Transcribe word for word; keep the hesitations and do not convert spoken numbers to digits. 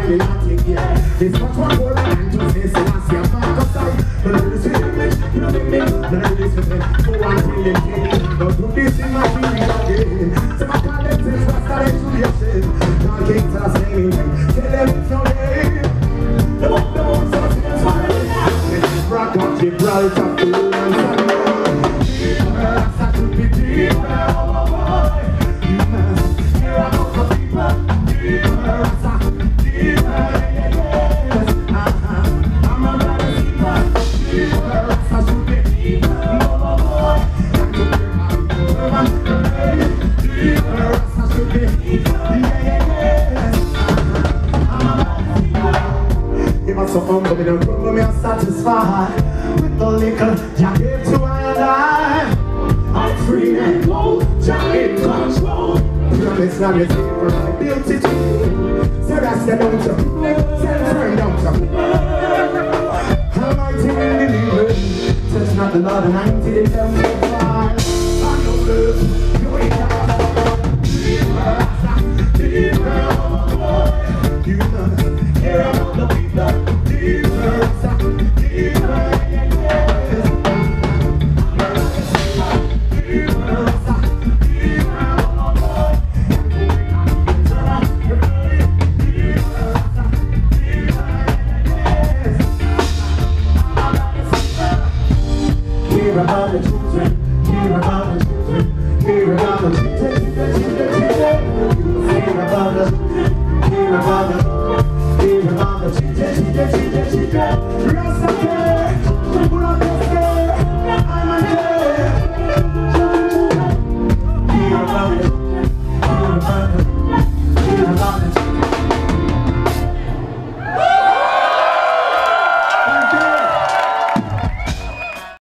me not take it. It's much more more than to say, so I see a mark of sight. But I listen to me, you know me, but I listen to me. Go on till you take it. Don't do this in my T V again. So my talent is what's the retribution. Now kings are saying, tell them it's your name. The one, the one, so it's fine. Let's rock up Gibraltar, fool and Samuel. Deeper, I start to be deeper, oh boy. You must hear about the people. Deeper, I start deeper, yeah, yeah. Uh-huh, I'm a brother deeper. Deeper, I start to be deeper, oh boy. And to hear my people, man, deeper, I start to be deeper, yeah, yeah, yeah. Uh-huh, I'm a brother deeper. Give us so humble, me don't crumble, me I'm satisfied with the liquor Jah gave to I and I. I'm free and bold, Jah in control. Promise now you see for my beauty too. So that's the don't you, send firm don't you. Almighty believer, touch not the Lord and ninety the devil will fly. I know love, you ain't got deeper, deeper, oh boy. You must hear about the people. Deeper, deeper, yeah, yeah. Hear about the children, hear about the children, hear about the children, hear about the, hear about the, hear about the children, children, children, children.